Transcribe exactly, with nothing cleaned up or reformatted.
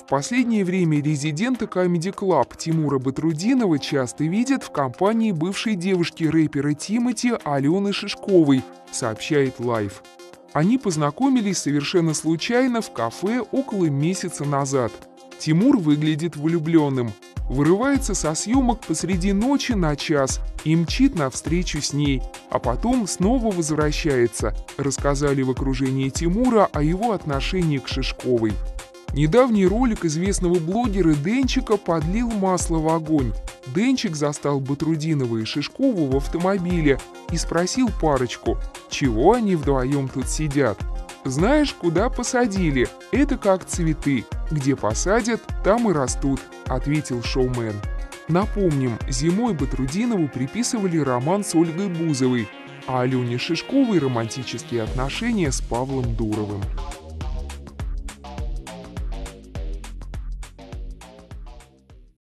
последнее время резидента Comedy Club Тимура Батрутдинова часто видят в компании бывшей девушки рэпера Тимати Алены Шишковой, сообщает Life. Они познакомились совершенно случайно в кафе около месяца назад. Тимур выглядит влюбленным, вырывается со съемок посреди ночи на час и мчит навстречу с ней, а потом снова возвращается, рассказали в окружении Тимура о его отношении к Шишковой. Недавний ролик известного блогера Денчика подлил масло в огонь. Денчик застал Батрутдинова и Шишкову в автомобиле и спросил парочку, чего они вдвоем тут сидят. «Знаешь, куда посадили? Это как цветы. Где посадят, там и растут», — ответил шоумен. Напомним, зимой Батрутдинову приписывали роман с Ольгой Бузовой, а Алене Шишковой романтические отношения с Павлом Дуровым.